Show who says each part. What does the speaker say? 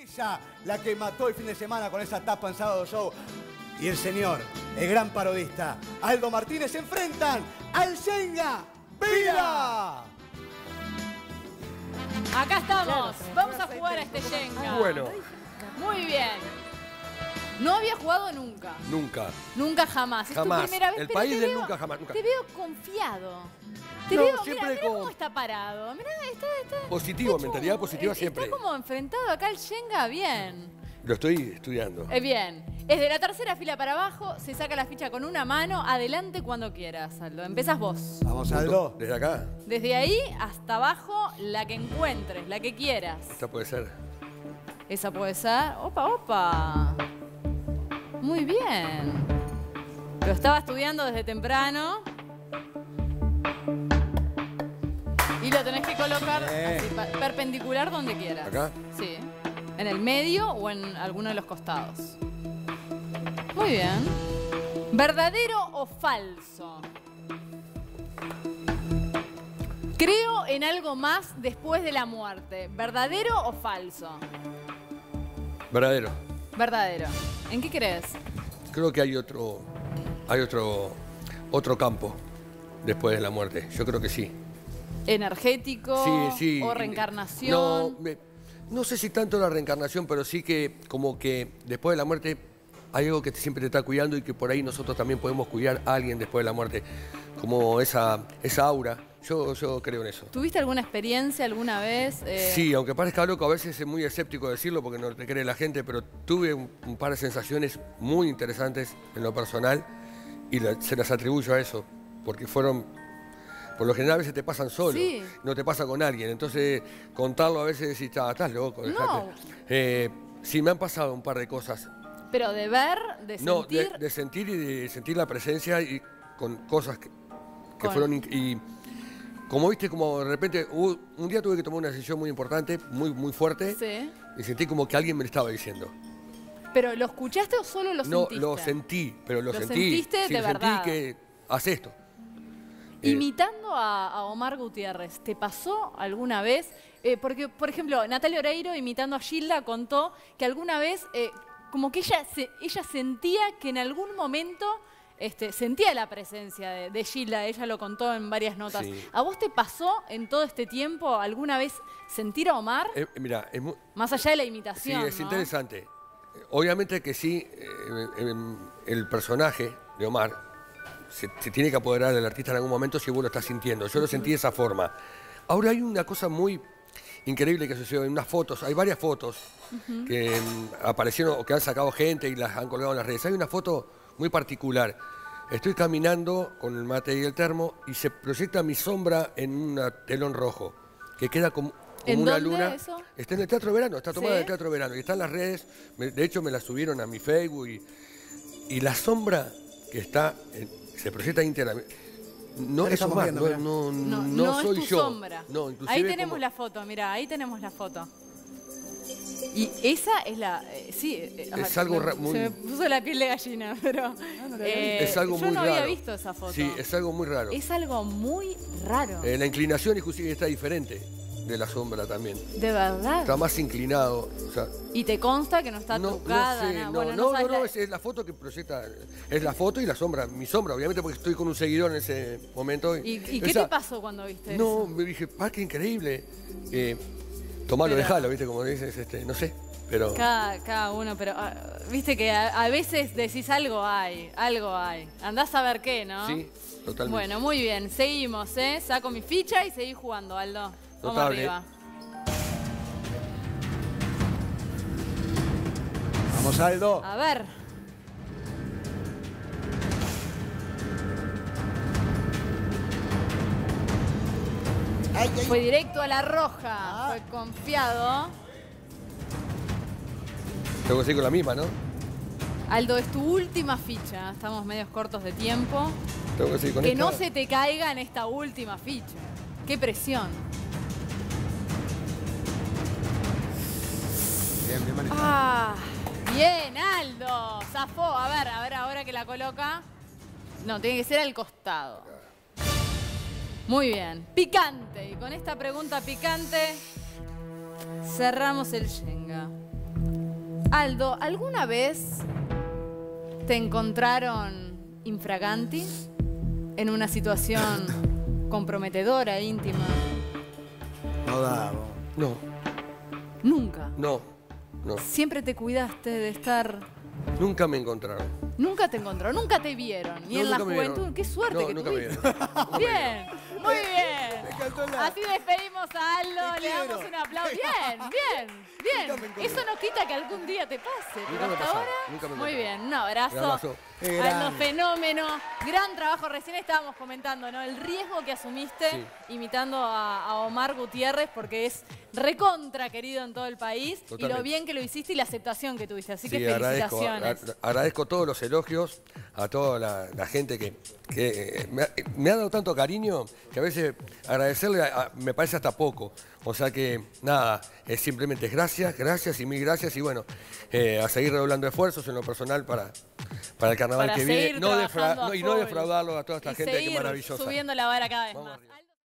Speaker 1: Ella, la que mató el fin de semana con esa tapa en Sábado Show. Y el señor, el gran parodista, Aldo Martínez, se enfrentan al Shenga Vida.
Speaker 2: Acá estamos. Vamos a jugar a este Shenga.
Speaker 3: Bueno.
Speaker 2: Muy bien. No había jugado nunca.
Speaker 3: Nunca.
Speaker 2: Nunca jamás.
Speaker 3: Jamás.
Speaker 2: Es tu primera vez,
Speaker 3: El
Speaker 2: pero
Speaker 3: país
Speaker 2: te
Speaker 3: del
Speaker 2: veo,
Speaker 3: nunca jamás. Nunca.
Speaker 2: Te veo confiado. Te
Speaker 3: No,
Speaker 2: veo,
Speaker 3: siempre
Speaker 2: mira
Speaker 3: con-
Speaker 2: cómo está parado. Mirá, está
Speaker 3: Positivo,
Speaker 2: hecho
Speaker 3: mentalidad positiva
Speaker 2: está
Speaker 3: siempre.
Speaker 2: como enfrentado acá el Shenga. Bien.
Speaker 3: Lo estoy estudiando.
Speaker 2: Bien. Es de la tercera fila para abajo. Se saca la ficha con una mano. Adelante cuando quieras, Aldo. Empezás vos.
Speaker 1: Vamos, Aldo.
Speaker 3: Desde acá.
Speaker 2: Desde ahí hasta abajo, la que encuentres, la que quieras.
Speaker 3: Esta puede ser.
Speaker 2: Esa puede ser. Opa, opa. Muy bien. Lo estaba estudiando desde temprano. Y lo tenés que colocar así, perpendicular donde quieras.
Speaker 3: ¿Acá?
Speaker 2: Sí. En el medio o en alguno de los costados. Muy bien. ¿Verdadero o falso? Creo en algo más después de la muerte. ¿Verdadero o falso?
Speaker 3: Verdadero.
Speaker 2: Verdadero. ¿En qué crees?
Speaker 3: Creo que hay otro campo después de la muerte. Yo creo que sí.
Speaker 2: ¿Energético?
Speaker 3: Sí, sí.
Speaker 2: ¿O reencarnación?
Speaker 3: No sé si tanto la reencarnación, pero sí que como que después de la muerte hay algo que siempre te está cuidando y que por ahí nosotros también podemos cuidar a alguien después de la muerte. Como esa aura. Yo creo en eso.
Speaker 2: ¿Tuviste alguna experiencia alguna vez?
Speaker 3: Sí, aunque parezca loco, a veces es muy escéptico decirlo porque no te cree la gente, pero tuve un par de sensaciones muy interesantes en lo personal y se las atribuyo a eso, porque fueron, por lo general a veces te pasan solo,
Speaker 2: Sí.
Speaker 3: no te pasa con alguien, entonces contarlo a veces decís, estás loco,
Speaker 2: No.
Speaker 3: dejate". Sí, me han pasado un par de cosas.
Speaker 2: Pero de ver, de
Speaker 3: No,
Speaker 2: sentir...
Speaker 3: de sentir y de sentir la presencia y con cosas que fueron... Y como viste, como de repente, un día tuve que tomar una decisión muy importante, muy fuerte,
Speaker 2: Sí.
Speaker 3: y sentí como que alguien me lo estaba diciendo.
Speaker 2: ¿Pero lo escuchaste o solo lo
Speaker 3: No,
Speaker 2: sentiste?
Speaker 3: lo sentí, pero lo sentí.
Speaker 2: Sentiste
Speaker 3: Sí,
Speaker 2: de
Speaker 3: lo
Speaker 2: verdad.
Speaker 3: sentí que haz esto.
Speaker 2: Imitando a Omar Gutiérrez, ¿te pasó alguna vez? Porque, por ejemplo, Natalia Oreiro, imitando a Gilda, contó que alguna vez, como que ella sentía que en algún momento sentía la presencia de Gilda. Ella lo contó en varias notas.
Speaker 3: Sí.
Speaker 2: ¿A vos te pasó en todo este tiempo alguna vez sentir a Omar?
Speaker 3: Mira,
Speaker 2: Más allá de la
Speaker 3: sí,
Speaker 2: imitación,
Speaker 3: es
Speaker 2: ¿no?
Speaker 3: interesante. Obviamente que sí, el personaje de Omar se tiene que apoderar del artista en algún momento si vos lo estás sintiendo. Yo lo sentí de esa forma. Ahora hay una cosa muy increíble que sucedió en unas fotos. Hay varias fotos que aparecieron o que han sacado gente y las han colgado en las redes. Hay una foto muy particular. Estoy caminando con el mate y el termo y se proyecta mi sombra en un telón rojo que queda como
Speaker 2: ¿En
Speaker 3: una
Speaker 2: dónde
Speaker 3: luna.
Speaker 2: eso?
Speaker 3: Está en el Teatro Verano, está tomada
Speaker 2: ¿Sí?
Speaker 3: en el Teatro Verano y está en las redes. De hecho, me la subieron a mi Facebook y la sombra que está, se proyecta íntegramente. No es
Speaker 1: estamos
Speaker 3: Omar,
Speaker 1: viendo, mirá.
Speaker 2: No
Speaker 3: soy
Speaker 2: es tu
Speaker 3: yo.
Speaker 2: sombra.
Speaker 3: No, inclusive
Speaker 2: ahí tenemos
Speaker 3: como-
Speaker 2: la foto, mira, ahí tenemos la foto. Y esa es la... sí.
Speaker 3: Es algo muy...
Speaker 2: Se me puso la piel de gallina, pero...
Speaker 3: es algo
Speaker 2: yo
Speaker 3: muy
Speaker 2: no
Speaker 3: raro.
Speaker 2: había visto esa foto.
Speaker 3: Sí, es algo muy raro.
Speaker 2: Es algo muy raro.
Speaker 3: La inclinación inclusive está diferente de la sombra también.
Speaker 2: De verdad.
Speaker 3: Está más inclinado. O sea,
Speaker 2: Y te consta que no está trucada,
Speaker 3: sé,
Speaker 2: nada.
Speaker 3: no,
Speaker 2: Bueno,
Speaker 3: no,
Speaker 2: sabes la-
Speaker 3: es la foto que proyecta, es la foto y la sombra, mi sombra, obviamente porque estoy con un seguidor en ese momento.
Speaker 2: ¿Y qué
Speaker 3: esa-
Speaker 2: te pasó cuando viste
Speaker 3: No,
Speaker 2: eso?
Speaker 3: me dije, qué increíble. Tomalo,
Speaker 2: Pero-
Speaker 3: dejalo, viste, como dices, no sé, pero...
Speaker 2: Cada uno, pero viste que a veces decís algo hay. Andás a ver qué, ¿no?
Speaker 3: Sí, totalmente.
Speaker 2: Bueno, muy bien, seguimos, ¿eh? Saco mi ficha y seguí jugando, Aldo. Vamos
Speaker 3: Notable.
Speaker 2: arriba.
Speaker 1: Vamos, Aldo.
Speaker 2: A ver. Fue directo a la roja, fue confiado.
Speaker 3: Tengo que seguir con la misma, ¿no?
Speaker 2: Aldo, es tu última ficha, estamos medios cortos de tiempo.
Speaker 3: Tengo que seguir con
Speaker 2: Que
Speaker 3: esta.
Speaker 2: no se te caiga en esta última ficha. Qué presión.
Speaker 1: Bien manejado.
Speaker 2: Ah, bien, Aldo. Zafó. A ver, ahora que la coloca. No, tiene que ser al costado. Muy bien. Picante. Y con esta pregunta picante cerramos el Shenga. Aldo, ¿alguna vez te encontraron infraganti en una situación comprometedora, íntima?
Speaker 1: No da, vos.
Speaker 3: No,
Speaker 2: Nunca.
Speaker 3: no, no.
Speaker 2: Siempre te cuidaste de estar...
Speaker 3: Nunca me encontraron.
Speaker 2: Nunca te encontraron, nunca te vieron. Ni
Speaker 3: No,
Speaker 2: en la
Speaker 3: nunca me
Speaker 2: juventud.
Speaker 3: vieron.
Speaker 2: Qué suerte
Speaker 3: No,
Speaker 2: que
Speaker 3: nunca me
Speaker 2: tuviste.
Speaker 3: vieron.
Speaker 2: Bien, muy bien.
Speaker 1: Me encantó la...
Speaker 2: Así despedimos a Aldo,
Speaker 1: Te
Speaker 2: le damos
Speaker 1: quiero.
Speaker 2: un aplauso. Bien, bien,
Speaker 1: Nunca me
Speaker 2: bien.
Speaker 1: encontré.
Speaker 2: Eso no quita que algún día te pase, pero
Speaker 3: Nunca me
Speaker 2: hasta
Speaker 3: pasó,
Speaker 2: ahora,
Speaker 3: nunca me
Speaker 2: muy
Speaker 3: pasó.
Speaker 2: bien. Un abrazo.
Speaker 3: Un abrazo.
Speaker 1: Qué
Speaker 2: Aldo
Speaker 1: grande.
Speaker 2: Fenómeno. Gran trabajo. Recién estábamos comentando, ¿no? El riesgo que asumiste
Speaker 3: Sí.
Speaker 2: imitando a Omar Gutiérrez, porque es recontra querido en todo el país. Y
Speaker 3: Totalmente.
Speaker 2: lo bien que lo hiciste y la aceptación que tuviste. Así que
Speaker 3: Sí,
Speaker 2: felicitaciones.
Speaker 3: agradezco todos los elogios a toda la gente que me ha dado tanto cariño que a veces agradecerle me parece hasta poco. O sea que nada, simplemente gracias, gracias y mil gracias. Y bueno, a seguir redoblando esfuerzos en lo personal para el carnaval
Speaker 2: Para
Speaker 3: que
Speaker 2: seguir
Speaker 3: viene. No
Speaker 2: trabajando a
Speaker 3: y no
Speaker 2: full.
Speaker 3: defraudarlo a toda esta
Speaker 2: Y
Speaker 3: gente que es
Speaker 2: seguir
Speaker 3: maravillosa.
Speaker 2: subiendo la vara cada vez
Speaker 3: Vamos
Speaker 2: más.
Speaker 3: arriba.